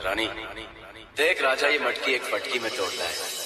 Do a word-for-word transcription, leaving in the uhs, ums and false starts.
रानी, देख राजा ये मटकी एक फटकी में तोड़ता है।